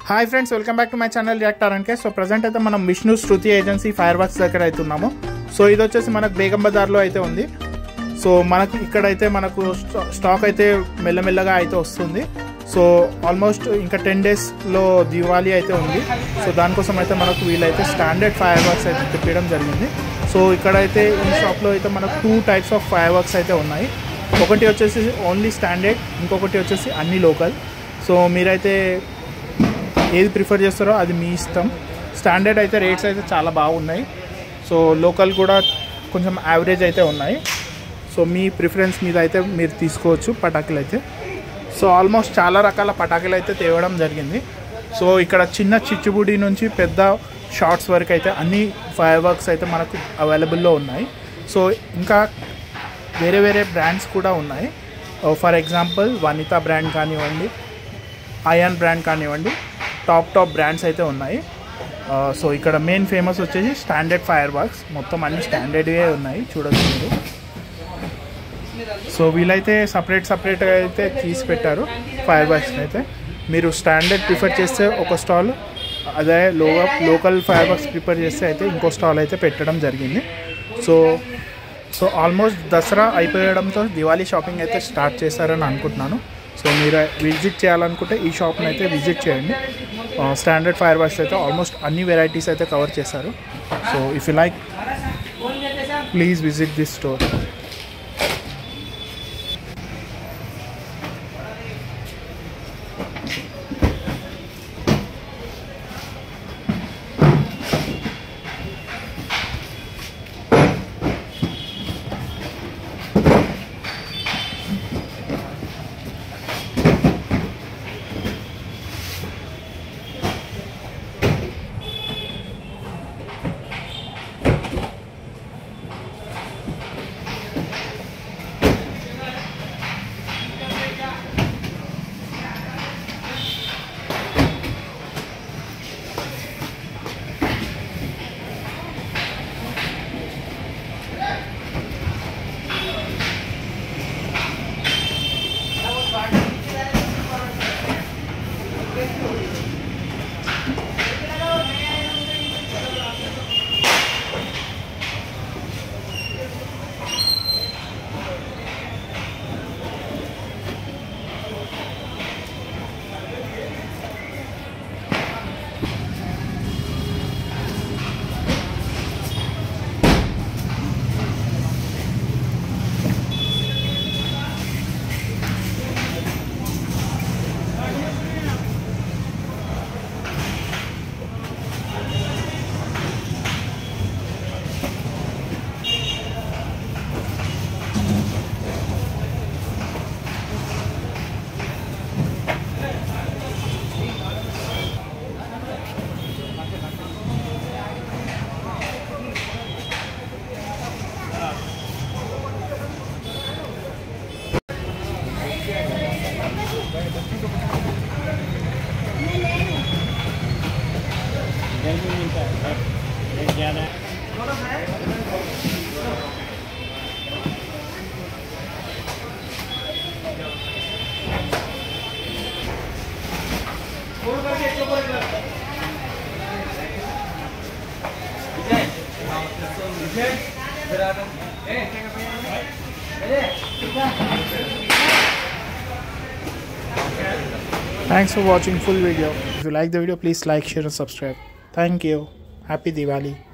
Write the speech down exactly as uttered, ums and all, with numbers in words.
Hi friends, welcome back to my channel reactor అంకే. So present అయితే మనం Vishnu Shruti agency fire works దగ్గర అయితే ఉన్నాము. సో ఇది వచ్చేసి మనకు బేగం బజార్లో అయితే ఉంది. సో మనకి ఇక్కడైతే మనకు స్టాక్ అయితే మెల్లమెల్లగా అయితే వస్తుంది. సో ఆల్మోస్ట్ ఇంకా టెన్ డేస్లో దివాళీ అయితే ఉంది. సో దానికోసం అయితే మనకు వీళ్ళైతే స్టాండర్డ్ ఫైర్ వర్క్స్ అయితే తెప్పించడం జరిగింది. సో ఇక్కడైతే ఈ షాప్లో అయితే మనకు two types of fire works అయితే ఉన్నాయి. ఒకటి వచ్చేసి ఓన్లీ స్టాండర్డ్, ఇంకొకటి వచ్చేసి అన్ని లోకల్. సో మీరైతే ఏది ప్రిఫర్ చేస్తారో అది మీ ఇష్టం. స్టాండర్డ్ అయితే రేట్స్ అయితే చాలా బాగున్నాయి. సో లోకల్ కూడా కొంచెం యావరేజ్ అయితే ఉన్నాయి. సో మీ ప్రిఫరెన్స్ మీద అయితే మీరు తీసుకోవచ్చు పటాకులు అయితే. సో ఆల్మోస్ట్ చాలా రకాల పటాకులు అయితే తేవడం జరిగింది. సో ఇక్కడ చిన్న చిచ్చుబుడి నుంచి పెద్ద షార్ట్స్ వరకు అయితే అన్ని ఫైర్ వర్క్స్ అయితే మనకు అవైలబుల్లో ఉన్నాయి. సో ఇంకా వేరే వేరే బ్రాండ్స్ కూడా ఉన్నాయి. ఫర్ ఎగ్జాంపుల్ వనితా బ్రాండ్ కానివ్వండి, అయాన్ బ్రాండ్ కానివ్వండి, టాప్ టాప్ బ్రాండ్స్ అయితే ఉన్నాయి. సో ఇక్కడ మెయిన్ ఫేమస్ వచ్చేసి స్టాండర్డ్ ఫైర్ వర్క్స్. మొత్తం అన్ని స్టాండర్డ్వే ఉన్నాయి, చూడొచ్చు మీరు. సో వీళ్ళైతే సపరేట్ సపరేట్గా అయితే తీసి పెట్టారు ఫైర్ వర్క్స్ అయితే. మీరు స్టాండర్డ్ ప్రిఫర్ చేస్తే ఒక స్టాల్, అదే లో లోకల్ ఫైర్ వర్క్స్ ప్రిఫర్ చేస్తే అయితే ఇంకో స్టాల్ అయితే పెట్టడం జరిగింది. సో సో ఆల్మోస్ట్ దసరా అయిపోయడంతో దివాళీ షాపింగ్ అయితే స్టార్ట్ చేస్తారని అనుకుంటున్నాను. సో మీరు విజిట్ చేయాలనుకుంటే ఈ షాప్ని అయితే విజిట్ చేయండి. స్టాండర్డ్ ఫైర్ వర్క్స్ అయితే ఆల్మోస్ట్ అన్ని వెరైటీస్ అయితే కవర్ చేశారు. So if you like, please visit this store. Thanks for watching full video. If you like the video, please like, share and subscribe. Thank you. Happy Diwali.